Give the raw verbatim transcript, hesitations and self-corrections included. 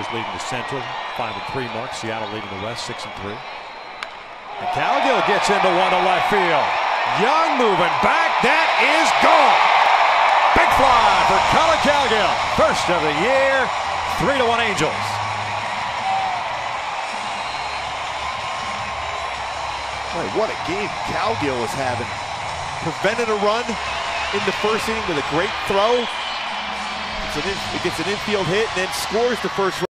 Dodgers leading the Central, five and three mark. Seattle leading the West, six and three. And Cowgill gets into one to left field. Young moving back. That is gone. Big fly for Collin Cowgill. First of the year. Three to one Angels. Boy, what a game Cowgill was having. Prevented a run in the first inning with a great throw. It's an in, it gets an infield hit and then scores the first run.